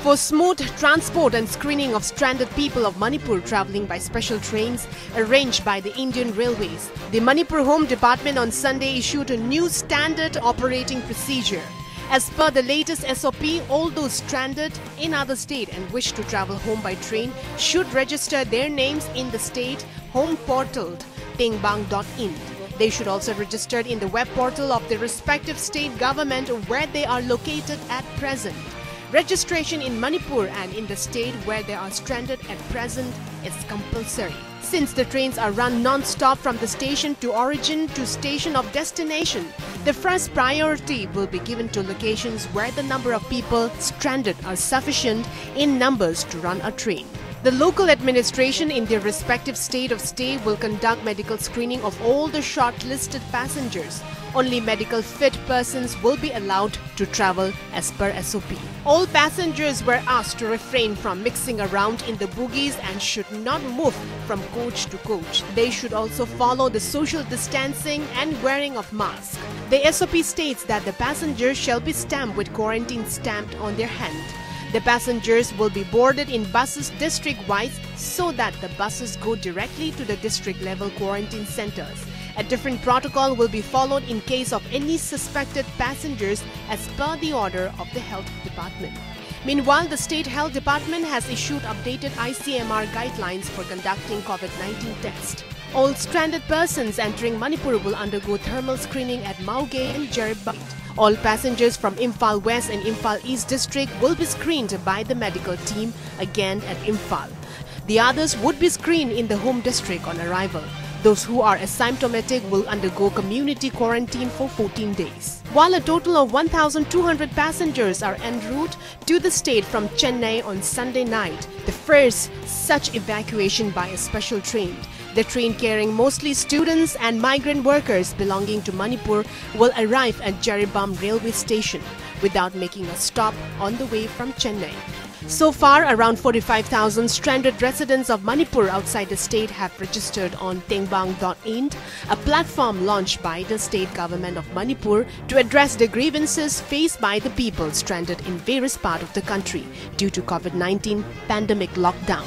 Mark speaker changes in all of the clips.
Speaker 1: For smooth transport and screening of stranded people of Manipur travelling by special trains arranged by the Indian Railways, the Manipur Home Department on Sunday issued a new standard operating procedure. As per the latest SOP, all those stranded in other state and wish to travel home by train should register their names in the state home portal tengbang.in. They should also register in the web portal of the respective state government where they are located at present. Registration in Manipur and in the state where they are stranded at present is compulsory. Since the trains are run non-stop from the station to origin to station of destination, the first priority will be given to locations where the number of people stranded are sufficient in numbers to run a train. The local administration in their respective state of stay will conduct medical screening of all the shortlisted passengers. Only medical fit persons will be allowed to travel as per SOP. All passengers were asked to refrain from mixing around in the bogies and should not move from coach to coach. They should also follow the social distancing and wearing of masks. The SOP states that the passengers shall be stamped with quarantine stamped on their hand. The passengers will be boarded in buses district-wise so that the buses go directly to the district-level quarantine centers. A different protocol will be followed in case of any suspected passengers as per the order of the Health Department. Meanwhile, the State Health Department has issued updated ICMR guidelines for conducting COVID-19 tests. All stranded persons entering Manipur will undergo thermal screening at Mauge and Jeribam. All passengers from Imphal West and Imphal East district will be screened by the medical team again at Imphal. The others would be screened in the home district on arrival. Those who are asymptomatic will undergo community quarantine for 14 days. While a total of 1,200 passengers are en route to the state from Chennai on Sunday night, the first such evacuation by a special train. The train carrying mostly students and migrant workers belonging to Manipur will arrive at Jeribam railway station without making a stop on the way from Chennai. So far, around 45,000 stranded residents of Manipur outside the state have registered on tengbang.in, a platform launched by the state government of Manipur to address the grievances faced by the people stranded in various parts of the country due to COVID-19 pandemic lockdown.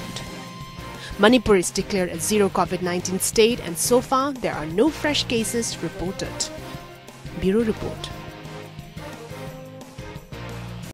Speaker 1: Manipur is declared a zero COVID-19 state and so far there are no fresh cases reported. Bureau Report.